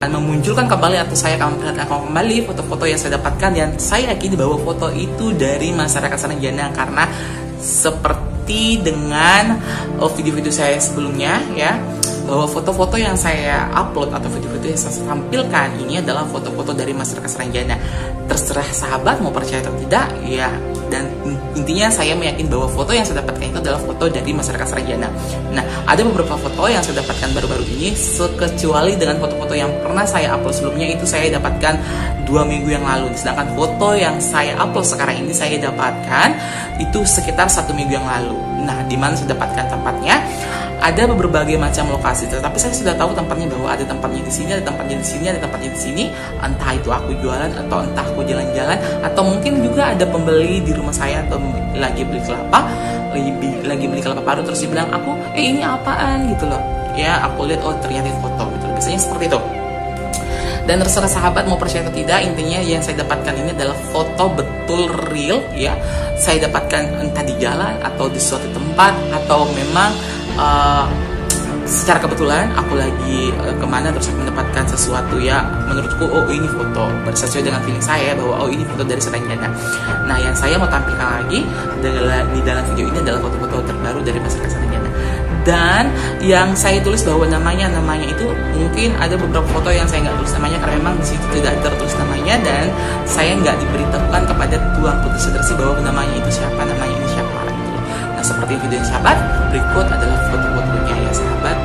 memunculkan kembali atau saya akan memperlihatkan kembali foto-foto yang saya dapatkan, dan saya yakin bahwa foto itu dari masyarakat Saranjana karena seperti dengan video-video saya sebelumnya ya, bahwa foto-foto yang saya upload atau video-video yang saya tampilkan ini adalah foto-foto dari masyarakat Saranjana. Terserah sahabat mau percaya atau tidak ya, dan intinya saya meyakini bahwa foto yang saya dapatkan itu adalah foto dari masyarakat Saranjana. Nah, ada beberapa foto yang saya dapatkan baru-baru ini, kecuali dengan foto-foto yang pernah saya upload sebelumnya itu saya dapatkan 2 minggu yang lalu. Sedangkan foto yang saya upload sekarang ini saya dapatkan itu sekitar 1 minggu yang lalu. Nah, di mana saya dapatkan tempatnya? Ada berbagai macam lokasi, tetapi saya sudah tahu tempatnya, bahwa ada tempatnya di sini, ada tempatnya di sini, ada tempatnya di sini. Entah itu aku jualan atau entah aku jalan-jalan, atau mungkin juga ada pembeli di rumah saya atau lagi beli kelapa, lagi beli kelapa parut, terus dia bilang aku, ini apaan gitu loh. Ya, aku lihat, oh ternyata itu foto gitu. Biasanya seperti itu. Dan terserah sahabat mau percaya atau tidak, intinya yang saya dapatkan ini adalah foto betul real ya. Saya dapatkan entah di jalan atau di suatu tempat, atau memang secara kebetulan aku lagi kemana terus aku mendapatkan sesuatu ya, menurutku oh ini foto sesuai dengan feeling saya bahwa oh ini foto dari Saranjana. Nah, yang saya mau tampilkan lagi di dalam video ini adalah foto-foto terbaru dari masyarakat Saranjana. Dan yang saya tulis bahwa namanya itu mungkin ada beberapa foto yang saya nggak tulis namanya karena memang di situ tidak tertulis namanya, dan saya nggak diberitahukan kepada Tuan Putri Sudarsi bahwa namanya itu siapa, namanya ini siapa gitu loh. Nah, seperti video sahabat, berikut adalah foto-fotonya ya sahabat.